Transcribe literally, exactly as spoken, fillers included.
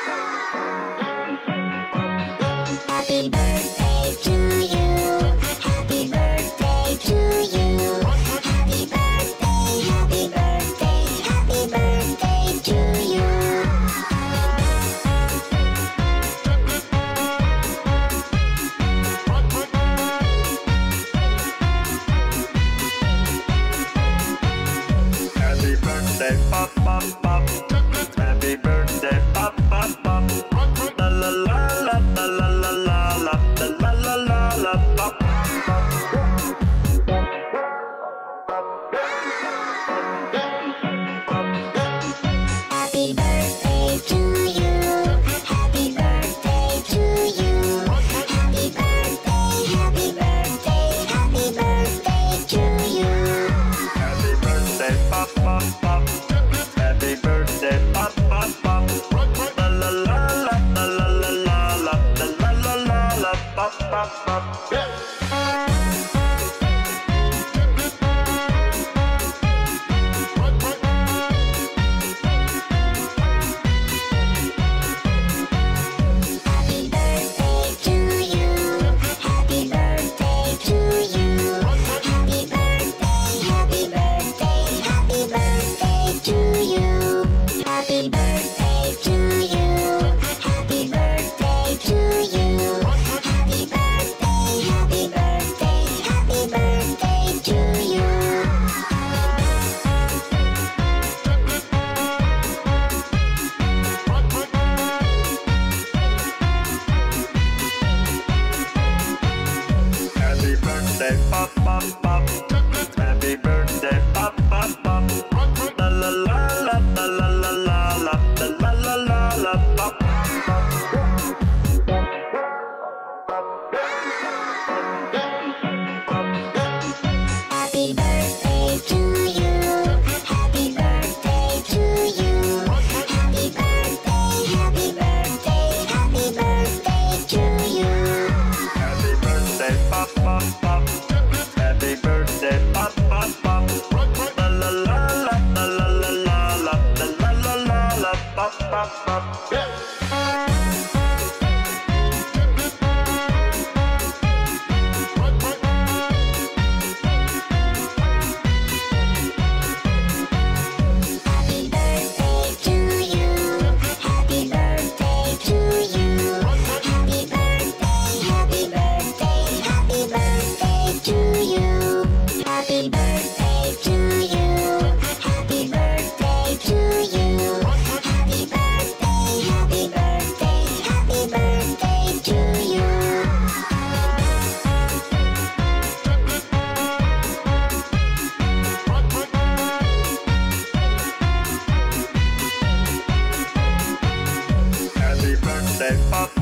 Happy birthday to you. Happy birthday to you. Happy birthday, happy birthday, happy birthday to you. Happy birthday, pop, pop, pop. Happy birthday, pop, pop, pop. La la la la la la la la la la la la la pop. Happy birthday to you. Happy birthday to you. Happy birthday, happy birthday, happy birthday to you. Happy birthday, pop, pop, pop. Happy birthday, pop, pop, pop. La la la la la la la la la la la la la pop, pop, pop. Happy birthday to you. Happy birthday to you. Happy birthday, happy birthday, happy birthday to you. Happy birthday to you. Happy birthday to you. Happy birthday, happy birthday, happy birthday to you. Happy birthday, pop, pop, pop. Happy birthday, pop, pop, pop. La la la la la la la la la la la la la pop. Happy birthday to you. Happy birthday to you. Happy birthday, happy birthday, happy birthday to you. Happy birthday, pop, pop, pop. Happy birthday, pop, pop, pop. La la la la la la la la la la la la la pop, pop, pop. Happy birthday to you. Happy birthday to you. Happy birthday, happy birthday, happy birthday to you. Happy birthday to you. Happy birthday to you. Happy birthday, happy birthday, happy birthday to you. Happy birthday, pop,